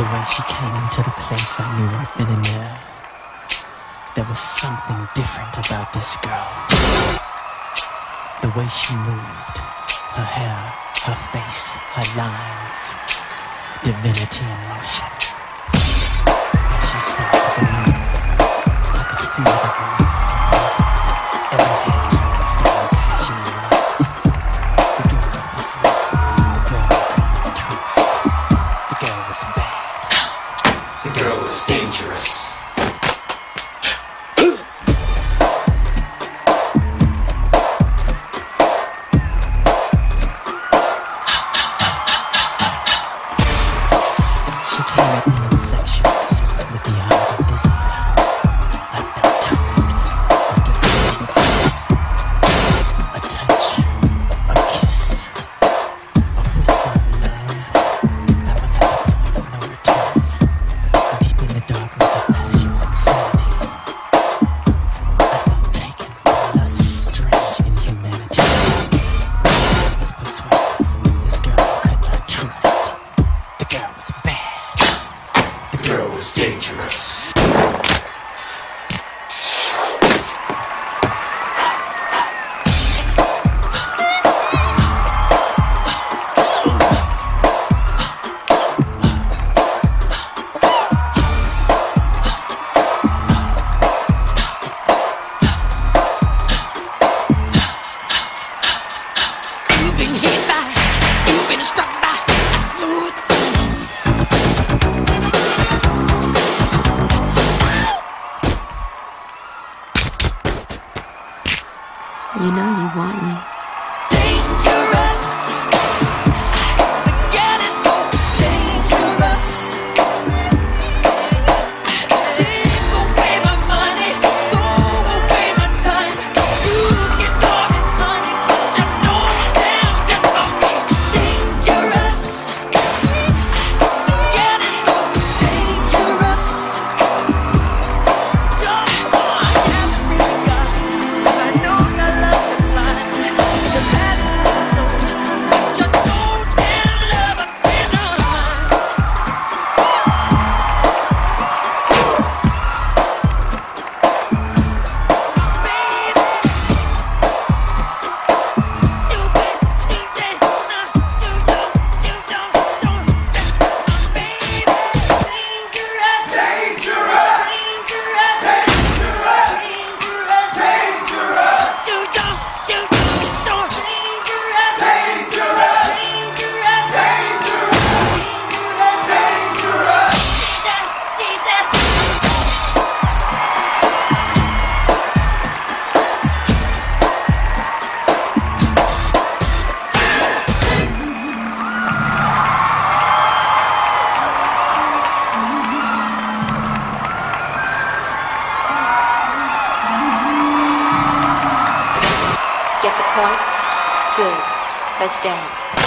The way she came into the place, I knew right then and there. There was something different about this girl. The way she moved, her hair, her face, her lines, divinity in motion. As she stepped the room, I could feel the warm presence. Every head turned, feeling passion and lust. The girl was persuasive, the girl I could not trust. The girl was bad, the girl was dangerous. Dangerous. You've been hit by, you've been struck by a smooth. You know you want me. Dangerous. The girl is so dangerous. Take away my money, throw away my time. You can call me honey, but you know damn good about me. Dangerous. The girl is so dangerous. Oh, I haven't really got it. I know I love it. Get the point? Good. Let's dance.